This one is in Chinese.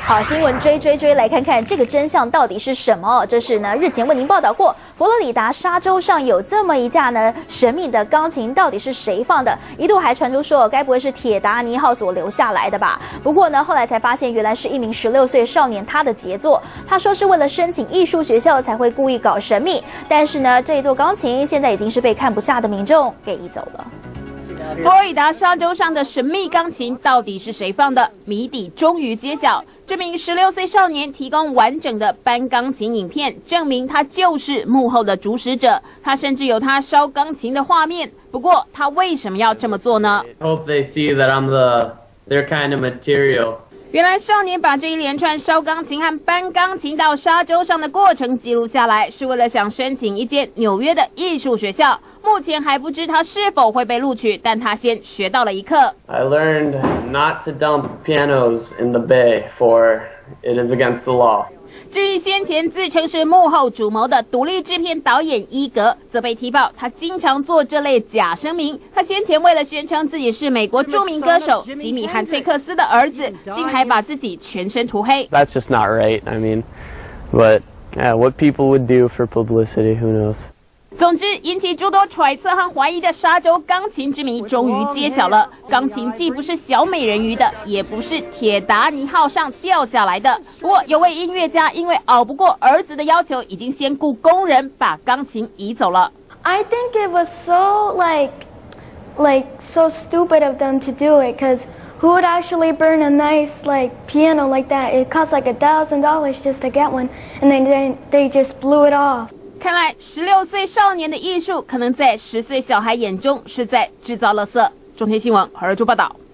好新闻追，来看看这个真相到底是什么？这是呢日前为您报道过，佛罗里达沙洲上有这么一架呢神秘的钢琴，到底是谁放的？一度还传出说，该不会是铁达尼号所留下来的吧？不过呢，后来才发现原来是一名16岁少年他的杰作。他说是为了申请艺术学校才会故意搞神秘，但是呢，这一座钢琴现在已经是被看不下的民众给移走了。 佛罗里达沙洲上的神秘钢琴到底是谁放的？谜底终于揭晓。这名16岁少年提供完整的搬钢琴影片，证明他就是幕后的主使者。他甚至有他烧钢琴的画面。不过，他为什么要这么做呢 ？Hope they see that I'm their kind of material. 原来少年把这一连串烧钢琴和搬钢琴到沙洲上的过程记录下来，是为了想申请一间纽约的艺术学校。目前还不知他是否会被录取，但他先学到了一课。 I learned not to dump pianos in the bay, for it is against the law. 至于先前自称是幕后主谋的独立制片导演伊格，则被踢爆他经常做这类假声明。他先前为了宣称自己是美国著名歌手吉米和崔克斯的儿子，竟还把自己全身涂黑。 That's just not right. I mean, but what people would do for publicity, who knows? 总之，引起诸多揣测和怀疑的沙洲钢琴之谜终于揭晓了。钢琴既不是小美人鱼的，也不是铁达尼号上掉下来的。不过，有位音乐家因为熬不过儿子的要求，已经先雇工人把钢琴移走了。 I think it was so so stupid of them to do it, because who would actually burn a nice piano like that? It costs like $1,000 just to get one, and then they just blew it off. 看来16岁少年的艺术，可能在10岁小孩眼中是在制造垃圾。中天新闻何日珠报道。